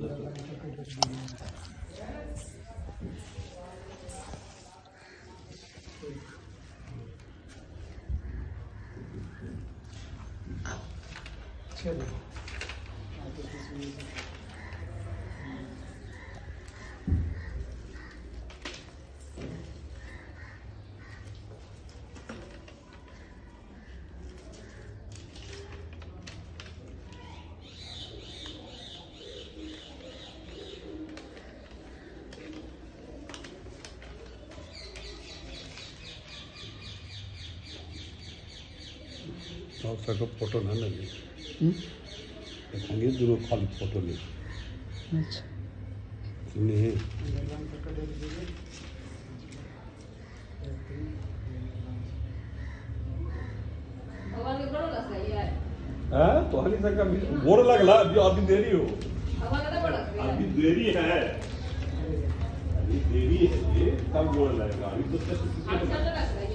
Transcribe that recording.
चलो सबका फोटो ना लगे दोनों खाली फोटो ले। अच्छा नहीं तो हनी तक का बोर्ड लगला अभी देरी हो अभी देरी है अभी देरी है ये तब बोर्ड लगेगा अभी तो